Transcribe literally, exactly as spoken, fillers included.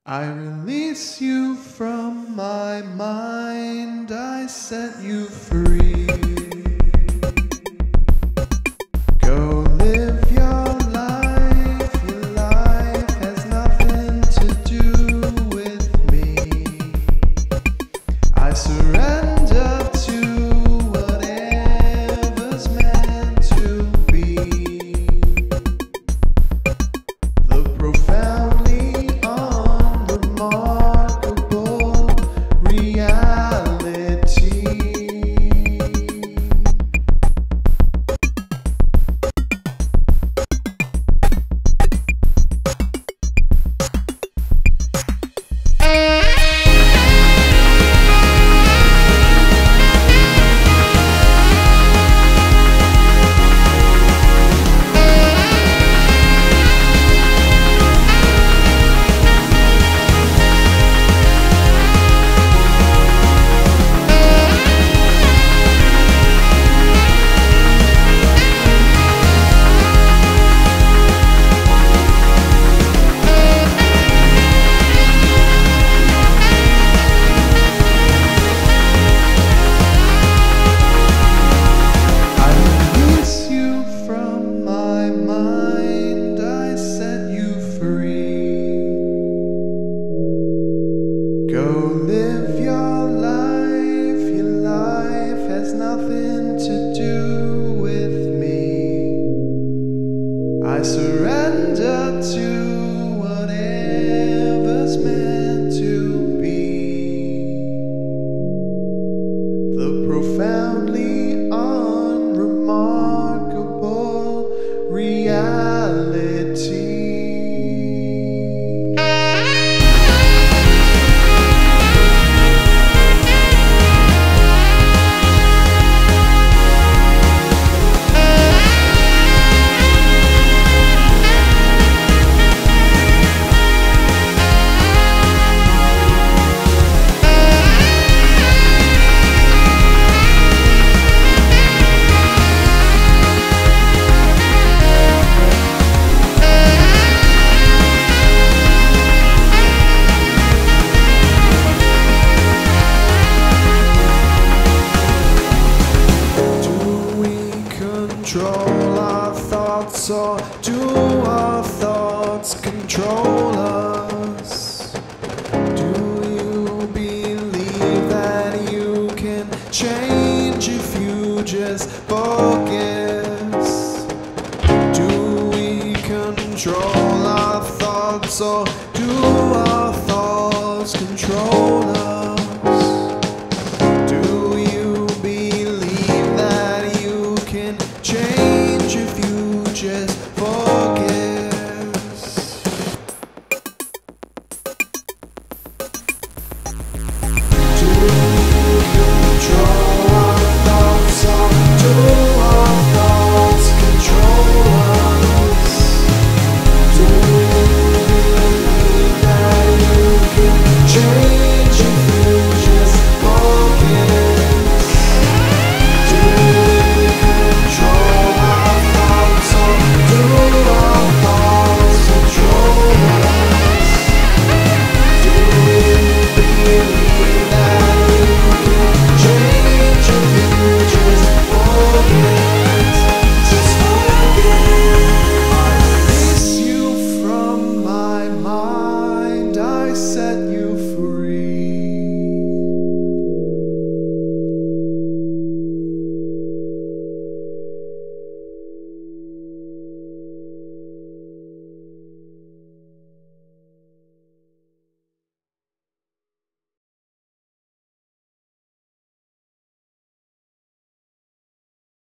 I release you from my mind, I set you free. Go live your life, your life has nothing to do with me. I surrender to whatever's meant to be. The profoundly unremarkable reality. Go live your life, your life has nothing to do with me. I surrender to whatever's meant to be. The profoundly unremarkable reality. Control our thoughts, or do our thoughts control us? Do you believe that you can change if you just focus? Do we control our thoughts, or do our thoughts control us? Do you believe that you can change if you just focus? Do you control our thoughts, or do our thoughts control us? Do you believe that you can change if you just focus? Do you control our thoughts, or do our thoughts control us? Do you believe that you can change if you just focus? Just focus. I release you from my mind, I set